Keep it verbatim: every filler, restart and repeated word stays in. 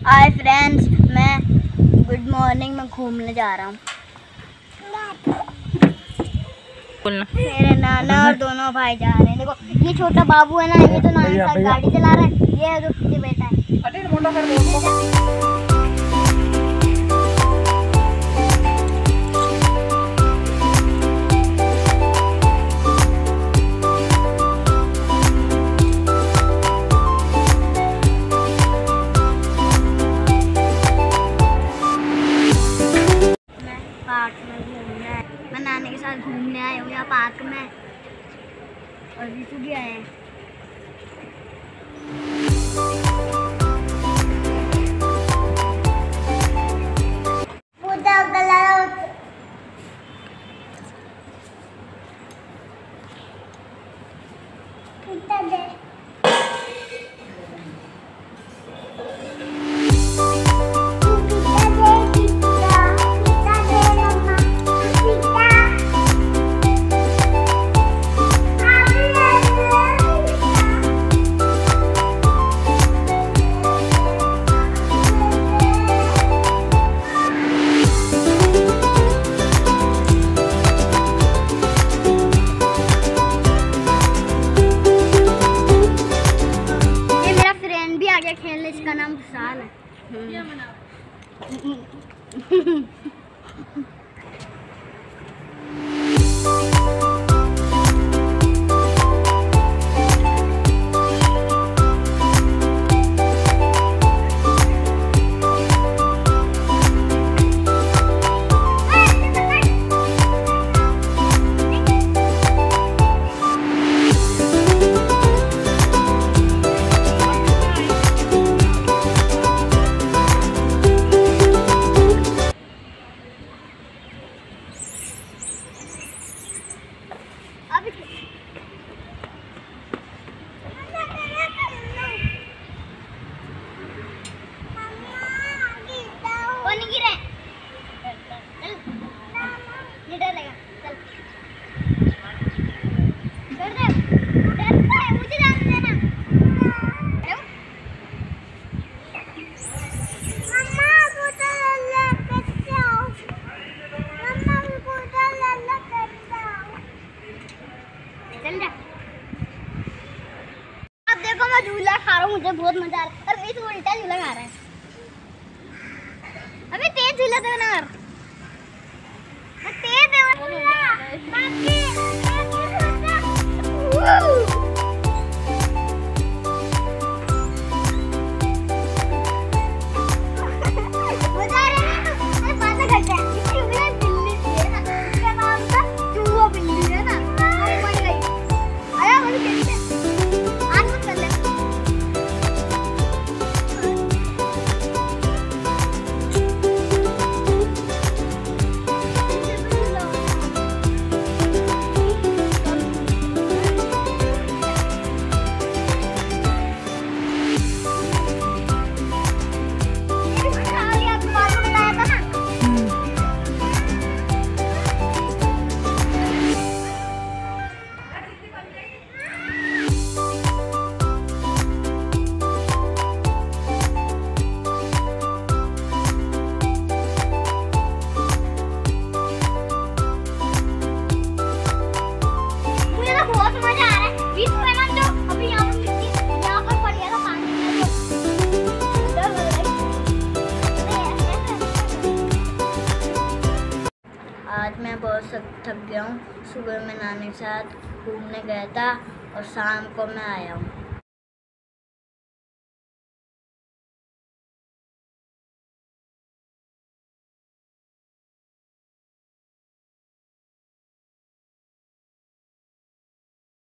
हाय friends, मैं good morning में घूमने जा रहा हूँ। मेरे नाना और दोनों भाई जा रहे हैं। देखो ये छोटा बाबू है ना, ये तो नानी के साथ गाड़ी चला रहा है। ये है जो पीछे बैठा है। पार्क में घूमना है। मैं नानी के साथ घूमने आया हूँ यहाँ पार्क में, और ऋतु भी आए हैं। खेलने इसका नाम विशाल है। अब देखो मैं झूला खा रहा हूँ, मुझे बहुत मजा आ रहा है। और ये उल्टा झूला खा रहा है। अबे तेज झूला दो ना यार, तेज दे आज मैं बहुत थक गया हूँ। सुबह मैं नानी के साथ घूमने गया था और शाम को मैं आया हूँ।